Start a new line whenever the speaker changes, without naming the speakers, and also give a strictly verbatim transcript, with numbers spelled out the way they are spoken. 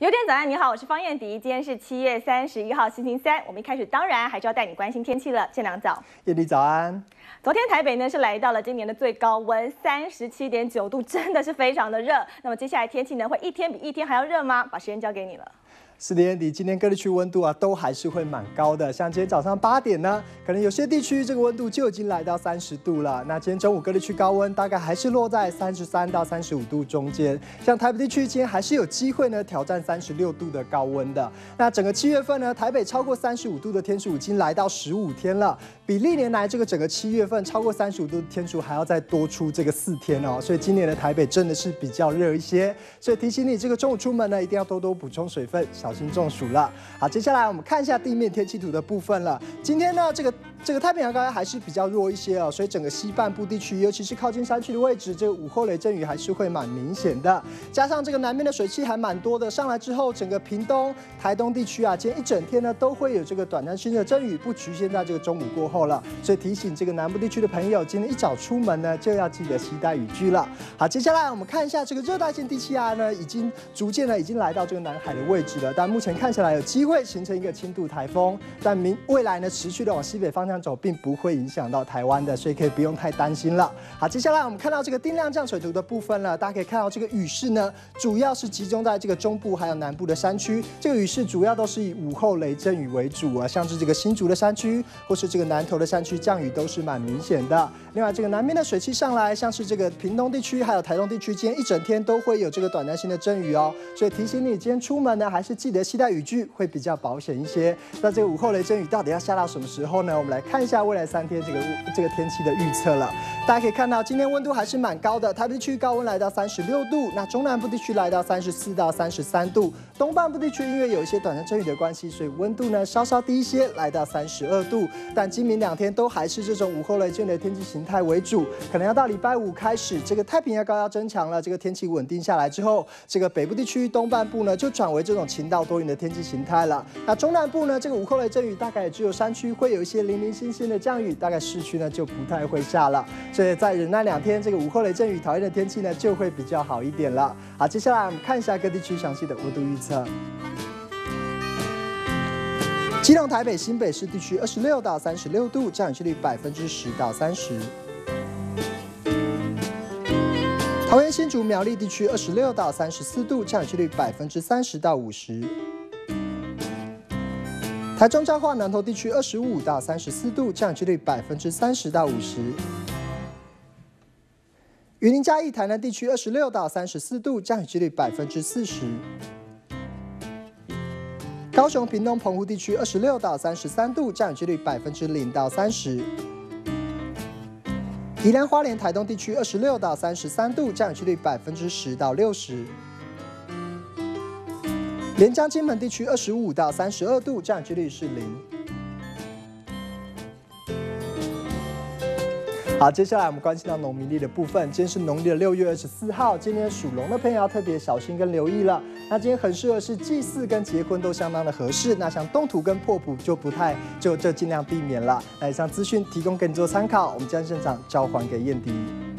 有点早安，你好，我是方燕迪。今天是七月三十一号，星期三。我们一开始当然还是要带你关心天气了。建良早，
燕迪早安。
昨天台北呢是来到了今年的最高温，三十七点九度，真的是非常的热。那么接下来天气呢会一天比一天还要热吗？把时间交给你了。
是的，燕迪，今天各地区温度啊都还是会蛮高的，像今天早上八点呢，可能有些地区这个温度就已经来到三十度了。那今天中午各地区高温大概还是落在三十三到三十五度中间，像台北地区今天还是有机会呢挑战三十六度的高温的。那整个七月份呢，台北超过三十五度的天数已经来到十五天了，比历年来这个整个七月份超过三十五度的天数还要再多出这个四天哦。所以今年的台北真的是比较热一些，所以提醒你这个中午出门呢一定要多多补充水分，小心中暑了。好，接下来我们看一下地面天气图的部分了。今天呢，这个这个太平洋高压还是比较弱一些哦，所以整个西半部地区，尤其是靠近山区的位置，这个午后雷阵雨还是会蛮明显的。加上这个南边的水汽还蛮多的，上来之后，整个屏东、台东地区啊，今天一整天呢都会有这个短暂性的阵雨，不局限在这个中午过后了。所以提醒这个南部地区的朋友，今天一早出门呢就要记得携带雨具了。好，接下来我们看一下这个热带性低气压呢，已经逐渐呢已经来到这个南海的位置了，但目前看起来有机会形成一个轻度台风，但明未来呢持续的往西北方向走，并不会影响到台湾的，所以可以不用太担心了。好，接下来我们看到这个定量降水图的部分了，大家可以看到这个雨势呢，主要是集中在这个中部还有南部的山区，这个雨势主要都是以午后雷阵雨为主啊，像是这个新竹的山区或是这个南投的山区降雨都是蛮明显的。另外这个南边的水汽上来，像是这个屏东地区还有台东地区，今天一整天都会有这个短暂性的阵雨哦，所以提醒你今天出门呢，还是记得携带雨具会比较保险一些。那这个午后雷阵雨到底要下到什么时候呢？我们来看一下未来三天这个这个天气的预测了。大家可以看到，今天温度还是蛮高的，台北地区高温来到三十六度，那中南部地区来到三十四到三十三度，东半部地区因为有一些短暂阵雨的关系，所以温度呢稍稍低一些，来到三十二度。但今明两天都还是这种午后雷阵雨的天气形态为主，可能要到礼拜五开始，这个太平洋高压增强了，这个天气稳定下来之后，这个北部地区东半部呢就转为这种晴到多云的天气形态了。那中南部呢，这个午后雷阵雨大概也只有山区会有一些零零星星的降雨，大概市区呢就不太会下了。所以在忍耐两天，这个午后雷阵雨讨厌的天气呢就会比较好一点了。好，接下来我们看一下各地区详细的温度预测。基隆、台北、新北市地区二十六到三十六度，降雨几率百分之十到三十。桃园、新竹、苗栗地区二十六到三十四度，降雨几率百分之三十到五十。台中、彰化、南投地区二十五到三十四度，降雨几率百分之三十到五十。云林、嘉义、台南地区二十六到三十四度，降雨几率百分之四十。高雄、屏东、澎湖地区二十六到三十三度，降雨几率百分之零到三十。宜兰、花莲、台东地区二十六到三十三度，降雨几率百分之十到六十。连江、金门地区二十五到三十二度，降雨几率是零。好，接下来我们关心到农民历的部分。今天是农历的六月二十四号，今天属龙的朋友要特别小心跟留意了。那今天很适合是祭祀跟结婚都相当的合适。那像动土跟破土就不太就就尽量避免了。那以上资讯提供给你做参考，我们将现场交还给燕迪。